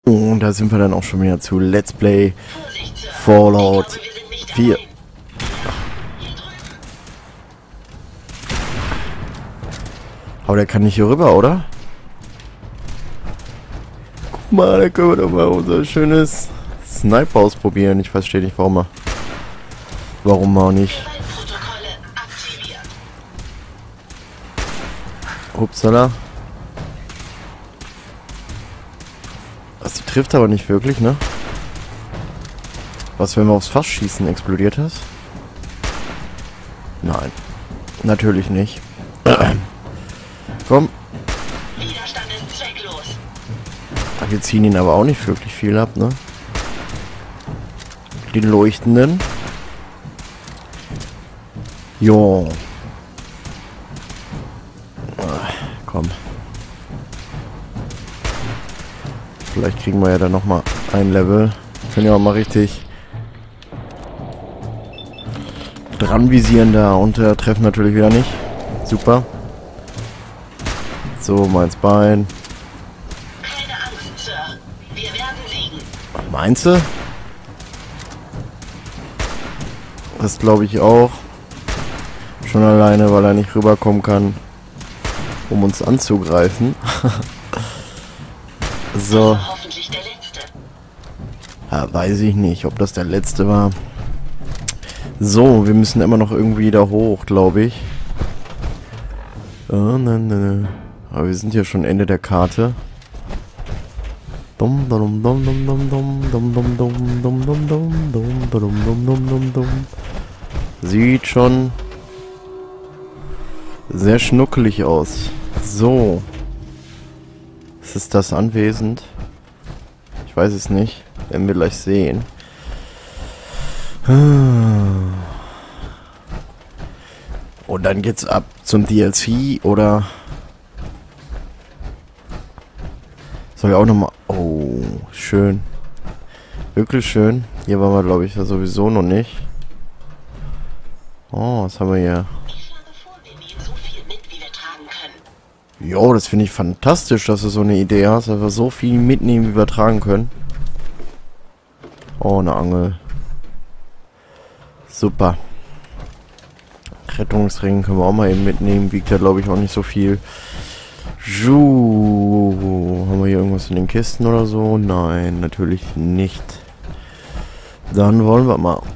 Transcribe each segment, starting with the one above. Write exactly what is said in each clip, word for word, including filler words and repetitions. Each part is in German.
Und da sind wir dann auch schon wieder zu Let's Play Fallout vier. Aber der kann nicht hier rüber, oder? Guck mal, da können wir doch mal unser schönes Sniper ausprobieren. Ich verstehe nicht, warum er. Warum auch nicht. Upsala. Das die trifft aber nicht wirklich, ne? Was, wenn wir aufs Fass schießen, explodiert das? Nein. Natürlich nicht. Komm. Widerstand ist zwecklos. Wir ziehen ihn aber auch nicht wirklich viel ab, ne? Den leuchtenden. Jo. Ah, komm. Vielleicht kriegen wir ja dann nochmal ein Level. Können ja auch mal richtig dran visieren da und äh, treffen natürlich wieder nicht. Super. So, mal ins Bein. Keine Angst, Sir. Wir werden siegen. Meinst du? Das glaube ich auch. Schon alleine, weil er nicht rüberkommen kann, um uns anzugreifen. So. Hoffentlich der letzte. Ja, weiß ich nicht, ob das der letzte war. So, wir müssen immer noch irgendwie da hoch, glaube ich. Oh, ne, ne, ne. Aber wir sind ja schon Ende der Karte. Dum dum dum dum dum dum dum dum dum dum dum dum dum dum dum dum dum. Sieht schon sehr schnuckelig aus. So. Was ist das anwesend? Ich weiß es nicht. Werden wir gleich sehen. Und dann geht's ab zum D L C oder soll ich auch nochmal. Oh, schön. Wirklich schön. Hier waren wir, glaube ich, ja sowieso noch nicht. Oh, was haben wir hier? Ich schlage vor, wir nehmen so viel mit, wie wir tragen können. Jo, das finde ich fantastisch, dass du so eine Idee hast, dass wir so viel mitnehmen, wie wir tragen können. Oh, eine Angel. Super. Rettungsring können wir auch mal eben mitnehmen. Wiegt ja, glaube ich, auch nicht so viel. Juhu. Haben wir hier irgendwas in den Kisten oder so? Nein, natürlich nicht. Dann wollen wir mal.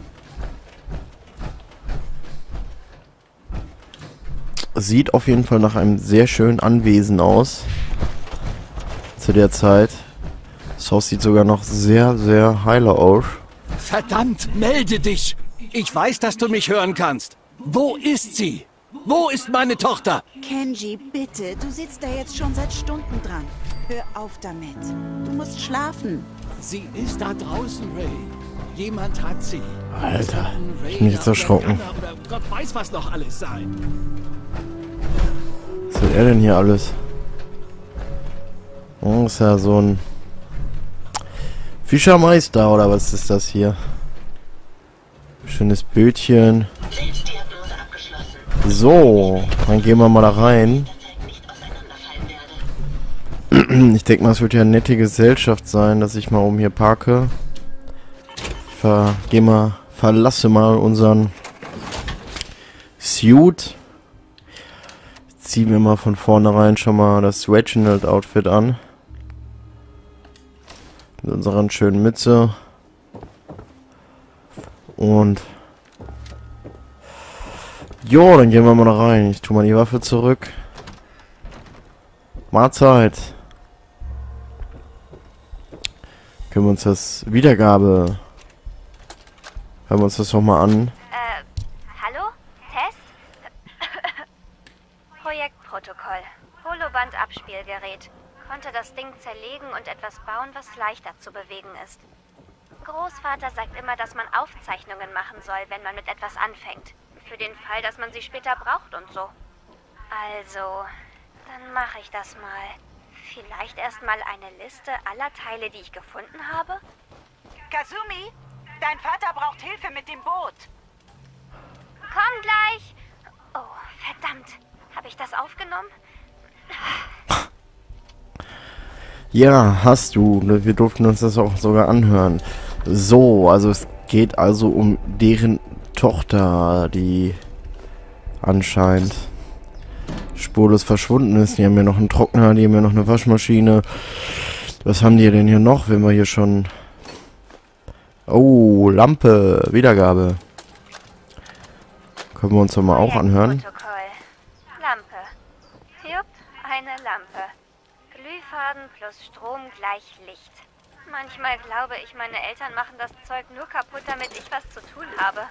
Sieht auf jeden Fall nach einem sehr schönen Anwesen aus. Zu der Zeit. Das Haus sieht sogar noch sehr, sehr heiler aus. Verdammt, melde dich! Ich weiß, dass du mich hören kannst. Wo ist sie? Wo ist meine Tochter? Kenji, bitte, du sitzt da jetzt schon seit Stunden dran. Hör auf damit. Du musst schlafen. Sie ist da draußen, Ray. Jemand hat sie. Alter, ich bin jetzt erschrocken. Oder Gott weiß, was noch alles sein. Was will er denn hier alles? Oh, ist ja so ein Fischermeister oder was ist das hier? Schönes Bildchen. Selbstdiagnose abgeschlossen. So, dann gehen wir mal da rein. Derzeit nicht auseinanderfallen werde. Ich denke mal, es wird ja eine nette Gesellschaft sein, dass ich mal oben hier parke. Ich ver geh mal, verlasse mal unseren Suit. Ziehen wir mal von vornherein schon mal das Reginald-Outfit an. Mit unserer schönen Mütze. Und jo, dann gehen wir mal da rein. Ich tue mal die Waffe zurück. Mahlzeit. Können wir uns das Wiedergabe. Hören wir uns das doch mal an. Äh, hallo? Test? Projektprotokoll. Holoband-Abspielgerät. Konnte das Ding zerlegen und etwas bauen, was leichter zu bewegen ist. Großvater sagt immer, dass man Aufzeichnungen machen soll, wenn man mit etwas anfängt. Für den Fall, dass man sie später braucht und so. Also, dann mache ich das mal. Vielleicht erstmal eine Liste aller Teile, die ich gefunden habe? Kazumi, dein Vater braucht Hilfe mit dem Boot. Komm gleich! Oh, verdammt. Habe ich das aufgenommen? Ja, hast du. Wir durften uns das auch sogar anhören. So, also es geht also um deren Tochter, die anscheinend spurlos verschwunden ist. Die haben ja noch einen Trockner, die haben ja noch eine Waschmaschine. Was haben die denn hier noch, wenn wir hier schon... Oh, Lampe, Wiedergabe. Können wir uns doch mal auch anhören. Lampe. Jupp, eine Lampe. Glühfaden plus Strom gleich Licht. Manchmal glaube ich, meine Eltern machen das Zeug nur kaputt, damit ich was zu tun habe.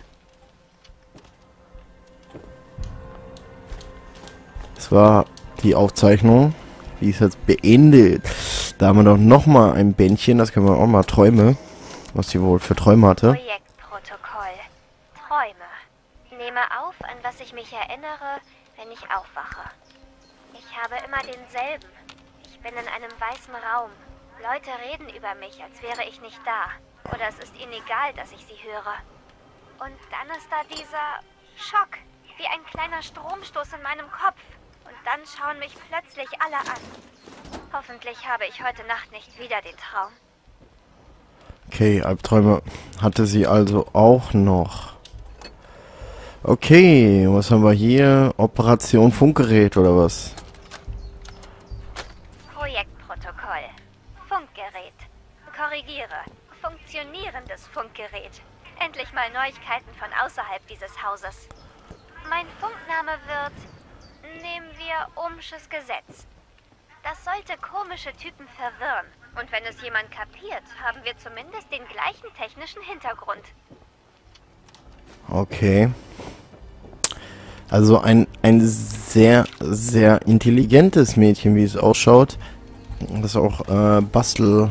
Das war die Aufzeichnung. Die ist jetzt beendet. Da haben wir doch nochmal ein Bändchen. Das können wir auch mal Träume. Was sie wohl für Träume hatte. Projektprotokoll. Träume. Nehme auf, an was ich mich erinnere, wenn ich aufwache. Ich habe immer denselben. Ich bin in einem weißen Raum. Leute reden über mich, als wäre ich nicht da. Oder es ist ihnen egal, dass ich sie höre. Und dann ist da dieser Schock. Wie ein kleiner Stromstoß in meinem Kopf. Und dann schauen mich plötzlich alle an. Hoffentlich habe ich heute Nacht nicht wieder den Traum. Okay, Albträume hatte sie also auch noch. Okay, was haben wir hier? Operation Funkgerät oder was? Projektprotokoll. Funkgerät. Korrigiere. Funktionierendes Funkgerät. Endlich mal Neuigkeiten von außerhalb dieses Hauses. Mein Funkname wird... Nehmen wir Ohmsches Gesetz. Das sollte komische Typen verwirren. Und wenn es jemand kapiert, haben wir zumindest den gleichen technischen Hintergrund. Okay. Also ein, ein sehr, sehr intelligentes Mädchen, wie es ausschaut. Das auch äh, Basteltalent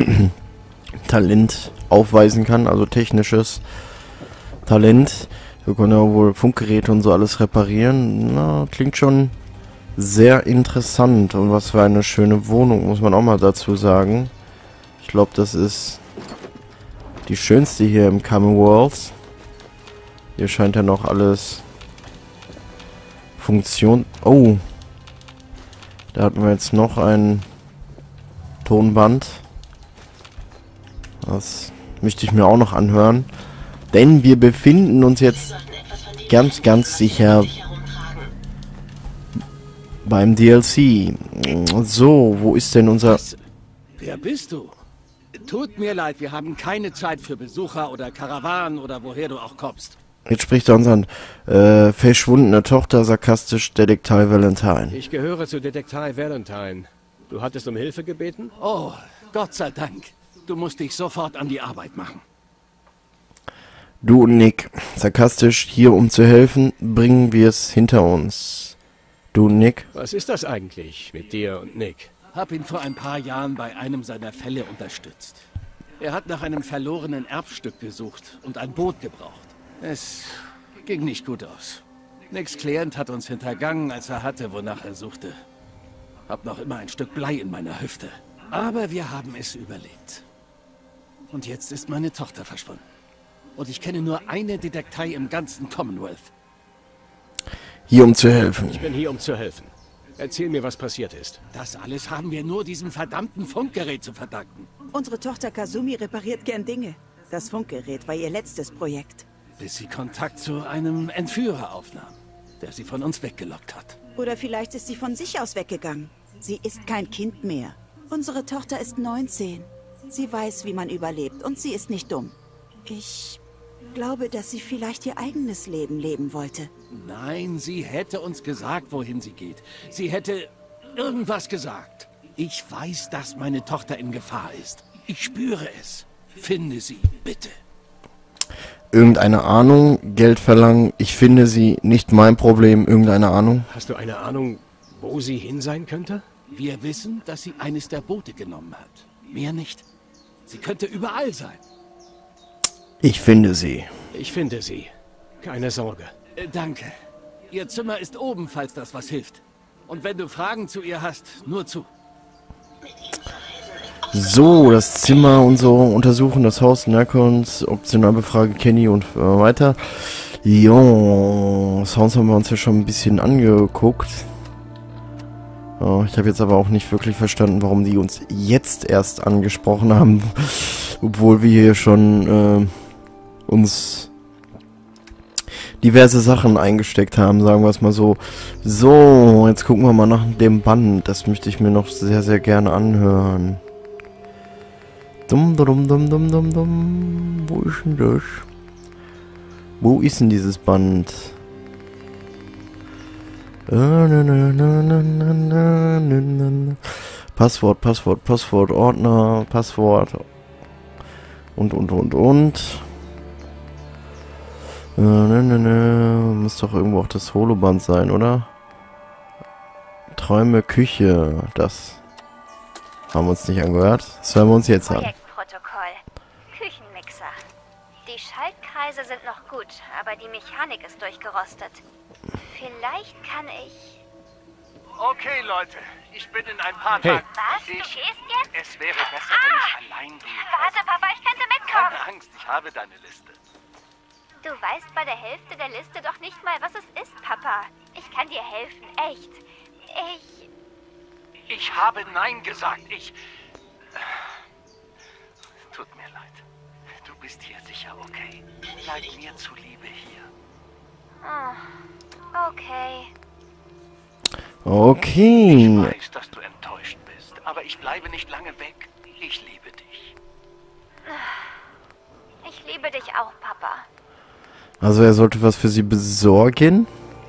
aufweisen kann, also technisches Talent. Wir können ja wohl Funkgeräte und so alles reparieren. Na, klingt schon sehr interessant. Und was für eine schöne Wohnung, muss man auch mal dazu sagen. Ich glaube, das ist die schönste hier im Commonwealth. Hier scheint ja noch alles Funktion... Oh! Da hatten wir jetzt noch ein Tonband. Das möchte ich mir auch noch anhören. Denn wir befinden uns jetzt ganz, ganz sicher beim D L C. So, wo ist denn unser... Was? Wer bist du? Tut mir leid, wir haben keine Zeit für Besucher oder Karawanen oder woher du auch kommst. Jetzt spricht er unseren äh, verschwundene Tochter, sarkastisch Detektiv Valentine. Ich gehöre zu Detektiv Valentine. Du hattest um Hilfe gebeten? Oh, Gott sei Dank. Du musst dich sofort an die Arbeit machen. Du und Nick, sarkastisch, hier um zu helfen, bringen wir es hinter uns. Du und Nick? Was ist das eigentlich mit dir und Nick? Hab ihn vor ein paar Jahren bei einem seiner Fälle unterstützt. Er hat nach einem verlorenen Erbstück gesucht und ein Boot gebraucht. Es ging nicht gut aus. Nicks Klient hat uns hintergangen, als er hatte, wonach er suchte. Hab noch immer ein Stück Blei in meiner Hüfte. Aber wir haben es überlebt. Und jetzt ist meine Tochter verschwunden. Und ich kenne nur eine Detektei im ganzen Commonwealth. Hier um zu helfen. Ich bin hier, um zu helfen. Erzähl mir, was passiert ist. Das alles haben wir nur diesem verdammten Funkgerät zu verdanken. Unsere Tochter Kazumi repariert gern Dinge. Das Funkgerät war ihr letztes Projekt. Bis sie Kontakt zu einem Entführer aufnahm, der sie von uns weggelockt hat. Oder vielleicht ist sie von sich aus weggegangen. Sie ist kein Kind mehr. Unsere Tochter ist neunzehn. Sie weiß, wie man überlebt und sie ist nicht dumm. Ich glaube, dass sie vielleicht ihr eigenes Leben leben wollte. Nein, sie hätte uns gesagt, wohin sie geht. Sie hätte irgendwas gesagt. Ich weiß, dass meine Tochter in Gefahr ist. Ich spüre es. Finde sie, bitte. Irgendeine Ahnung, Geld verlangen, ich finde sie, nicht mein Problem, irgendeine Ahnung. Hast du eine Ahnung, wo sie hin sein könnte? Wir wissen, dass sie eines der Boote genommen hat. Mehr nicht. Sie könnte überall sein. Ich finde sie. Ich finde sie. Keine Sorge. Äh, danke. Ihr Zimmer ist oben, falls das was hilft. Und wenn du Fragen zu ihr hast, nur zu. So, das Zimmer und so untersuchen, das Haus Narcons, optional befrage Kenny und äh, weiter. Jo, das Haus haben wir uns ja schon ein bisschen angeguckt. Oh, ich habe jetzt aber auch nicht wirklich verstanden, warum die uns jetzt erst angesprochen haben, obwohl wir hier schon äh, uns diverse Sachen eingesteckt haben, sagen wir es mal so. So, jetzt gucken wir mal nach dem Band. Das möchte ich mir noch sehr, sehr gerne anhören. Dum, dum, dum, dum, dum, dum. Wo ist denn das? Wo ist denn dieses Band? Passwort, Passwort, Passwort, Ordner, Passwort und, und, und, und. Äh, ne, ne, ne. Muss doch irgendwo auch das Holoband sein, oder? Träume, Küche. Das haben wir uns nicht angehört. Das hören wir uns jetzt an. Projektprotokoll. Küchenmixer. Die Schaltkreise sind noch gut, aber die Mechanik ist durchgerostet. Vielleicht kann ich... Okay, Leute. Ich bin in ein paar Hey. Tagen... Was? Du Ich, gehst jetzt? es wäre besser, wenn ich allein gehe. Warte, Papa, ich könnte mitkommen. Keine Angst, ich habe deine Liste. Du weißt bei der Hälfte der Liste doch nicht mal, was es ist, Papa. Ich kann dir helfen, echt. Ich... Ich habe Nein gesagt. Ich... Tut mir leid. Du bist hier sicher okay. Bleib mir zuliebe hier. Oh, okay. Okay. Ich weiß, dass du enttäuscht bist, aber ich bleibe nicht lange weg. Ich liebe dich. Ich liebe dich auch, Papa. Also er sollte was für sie besorgen.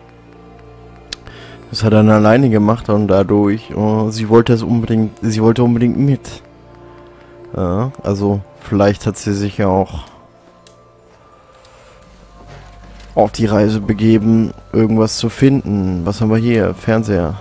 Das hat er dann alleine gemacht und dadurch, oh, sie wollte es unbedingt, sie wollte unbedingt mit. Ja, also vielleicht hat sie sich ja auch auf die Reise begeben, irgendwas zu finden. Was haben wir hier? Fernseher.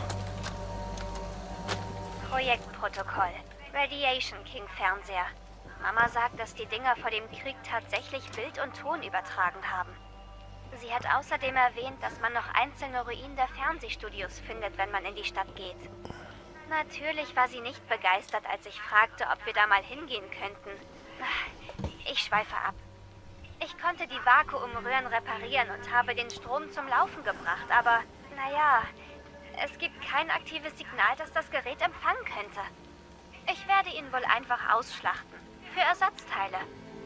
Projektprotokoll. Radiation King Fernseher. Mama sagt, dass die Dinger vor dem Krieg tatsächlich Bild und Ton übertragen haben. Sie hat außerdem erwähnt, dass man noch einzelne Ruinen der Fernsehstudios findet, wenn man in die Stadt geht. Natürlich war sie nicht begeistert, als ich fragte, ob wir da mal hingehen könnten. Ich schweife ab. Ich konnte die Vakuumröhren reparieren und habe den Strom zum Laufen gebracht, aber naja, es gibt kein aktives Signal, das das Gerät empfangen könnte. Ich werde ihn wohl einfach ausschlachten. Für Ersatzteile.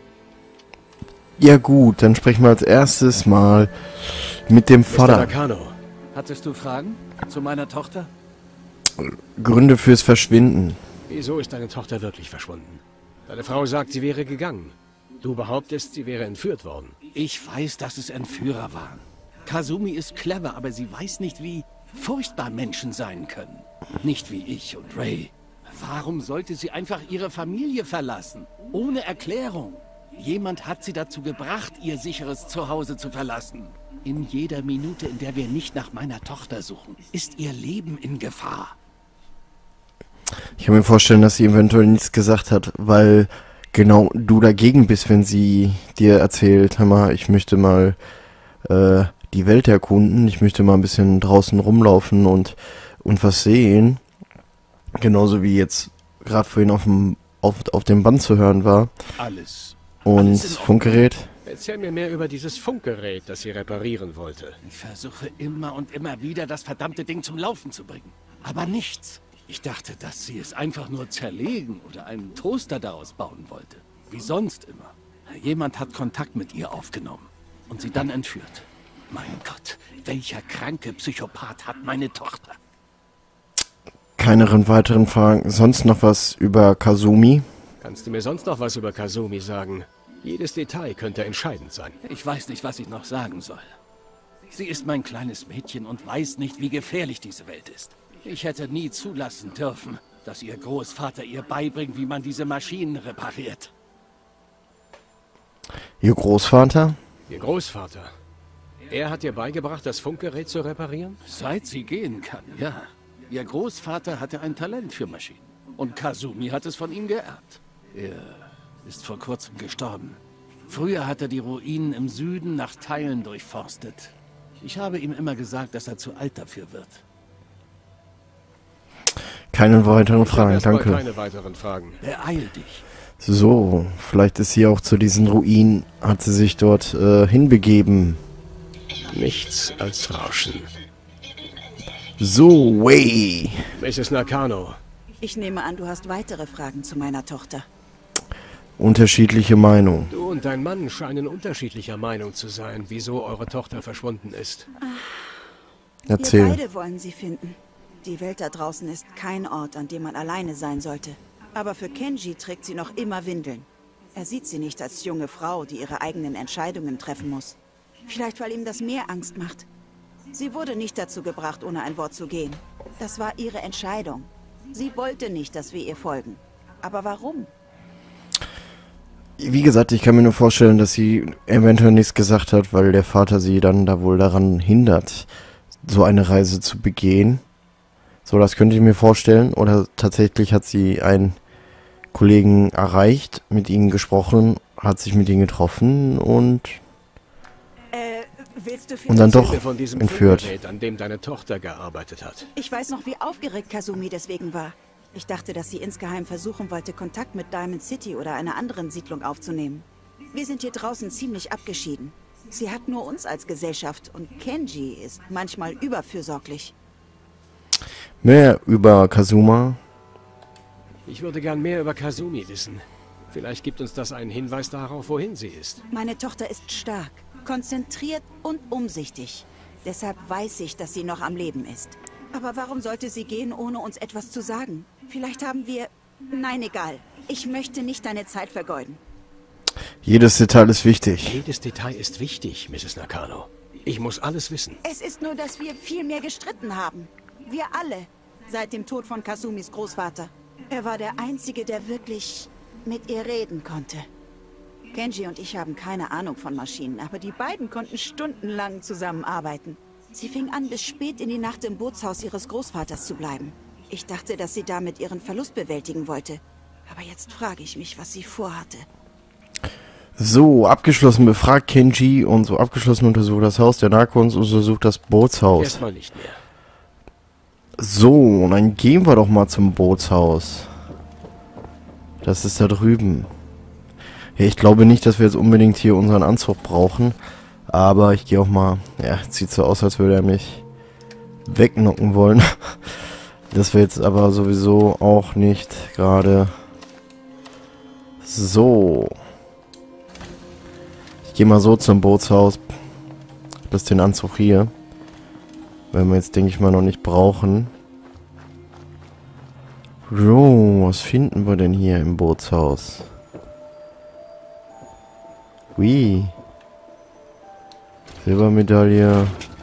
Ja gut, dann sprechen wir als erstes mal mit dem Mister Vater. Nakano. Hattest du Fragen zu meiner Tochter? Gründe fürs Verschwinden. Wieso ist deine Tochter wirklich verschwunden? Deine Frau sagt, sie wäre gegangen. Du behauptest, sie wäre entführt worden. Ich weiß, dass es Entführer waren. Kazumi ist clever, aber sie weiß nicht, wie furchtbar Menschen sein können. Nicht wie ich und Ray. Warum sollte sie einfach ihre Familie verlassen? Ohne Erklärung. Jemand hat sie dazu gebracht, ihr sicheres Zuhause zu verlassen. In jeder Minute, in der wir nicht nach meiner Tochter suchen, ist ihr Leben in Gefahr. Ich kann mir vorstellen, dass sie eventuell nichts gesagt hat, weil genau du dagegen bist, wenn sie dir erzählt, hör mal, ich möchte mal äh, die Welt erkunden, ich möchte mal ein bisschen draußen rumlaufen und, und was sehen. Genauso wie jetzt gerade vorhin auf dem, auf, auf dem Band zu hören war. Alles. Und Alles in Ordnung. Funkgerät. Erzähl mir mehr über dieses Funkgerät, das sie reparieren wollte. Ich versuche immer und immer wieder, das verdammte Ding zum Laufen zu bringen. Aber nichts. Ich dachte, dass sie es einfach nur zerlegen oder einen Toaster daraus bauen wollte. Wie sonst immer. Jemand hat Kontakt mit ihr aufgenommen und sie dann entführt. Mein Gott, welcher kranke Psychopath hat meine Tochter? Keine weiteren Fragen. Sonst noch was über Kazumi? Kannst du mir sonst noch was über Kazumi sagen? Jedes Detail könnte entscheidend sein. Ich weiß nicht, was ich noch sagen soll. Sie ist mein kleines Mädchen und weiß nicht, wie gefährlich diese Welt ist. Ich hätte nie zulassen dürfen, dass ihr Großvater ihr beibringt, wie man diese Maschinen repariert. Ihr Großvater? Ihr Großvater. Er hat dir beigebracht, das Funkgerät zu reparieren? Seit sie gehen kann, ja. Ihr Großvater hatte ein Talent für Maschinen. Und Kazumi hat es von ihm geerbt. Er ist vor kurzem gestorben. Früher hat er die Ruinen im Süden nach Teilen durchforstet. Ich habe ihm immer gesagt, dass er zu alt dafür wird. Keine weiteren Ich habe Fragen, erstmal danke. keine weiteren Fragen. Beeil dich. So, vielleicht ist sie auch zu diesen Ruinen, hat sie sich dort äh, hinbegeben. Nichts als Rauschen. So, way. Misses Nakano. Ich nehme an, du hast weitere Fragen zu meiner Tochter. Unterschiedliche Meinung. Du und dein Mann scheinen unterschiedlicher Meinung zu sein, wieso eure Tochter verschwunden ist. Wir Erzähl. beide wollen sie finden. Die Welt da draußen ist kein Ort, an dem man alleine sein sollte. Aber für Kenji trägt sie noch immer Windeln. Er sieht sie nicht als junge Frau, die ihre eigenen Entscheidungen treffen muss. Vielleicht, weil ihm das mehr Angst macht. Sie wurde nicht dazu gebracht, ohne ein Wort zu gehen. Das war ihre Entscheidung. Sie wollte nicht, dass wir ihr folgen. Aber warum? Wie gesagt, ich kann mir nur vorstellen, dass sie eventuell nichts gesagt hat, weil der Vater sie dann da wohl daran hindert, so eine Reise zu begehen. So, das könnte ich mir vorstellen. Oder tatsächlich hat sie einen Kollegen erreicht, mit ihnen gesprochen, hat sich mit ihnen getroffen und, Äh, willst du und dann vielleicht... doch Erzähl mir von diesem entführt. Funkgerät, an dem deine Tochter gearbeitet hat. Ich weiß noch, wie aufgeregt Kasumi deswegen war. Ich dachte, dass sie insgeheim versuchen wollte, Kontakt mit Diamond City oder einer anderen Siedlung aufzunehmen. Wir sind hier draußen ziemlich abgeschieden. Sie hat nur uns als Gesellschaft und Kenji ist manchmal überfürsorglich. Mehr über Kazuma. Ich würde gern mehr über Kasumi wissen. Vielleicht gibt uns das einen Hinweis darauf, wohin sie ist. Meine Tochter ist stark, konzentriert und umsichtig. Deshalb weiß ich, dass sie noch am Leben ist. Aber warum sollte sie gehen, ohne uns etwas zu sagen? Vielleicht haben wir... Nein, egal. Ich möchte nicht deine Zeit vergeuden. Jedes Detail ist wichtig. Jedes Detail ist wichtig, Misses Nakano. Ich muss alles wissen. Es ist nur, dass wir viel mehr gestritten haben. Wir alle. Seit dem Tod von Kasumis Großvater. Er war der Einzige, der wirklich mit ihr reden konnte. Kenji und ich haben keine Ahnung von Maschinen, aber die beiden konnten stundenlang zusammenarbeiten. Sie fing an, bis spät in die Nacht im Bootshaus ihres Großvaters zu bleiben. Ich dachte, dass sie damit ihren Verlust bewältigen wollte. Aber jetzt frage ich mich, was sie vorhatte. So, abgeschlossen befragt Kenji und so abgeschlossen untersucht das Haus der Narcons und untersucht das Bootshaus. Erstmal nicht mehr. So, und dann gehen wir doch mal zum Bootshaus. Das ist da drüben. Ja, ich glaube nicht, dass wir jetzt unbedingt hier unseren Anzug brauchen. Aber ich gehe auch mal... Ja, sieht so aus, als würde er mich wegknocken wollen. Das wäre jetzt aber sowieso auch nicht gerade... So. Ich gehe mal so zum Bootshaus. Das ist den Anzug hier. Werden wir jetzt, denke ich mal, noch nicht brauchen. So, was finden wir denn hier im Bootshaus? Ui. Silbermedaille.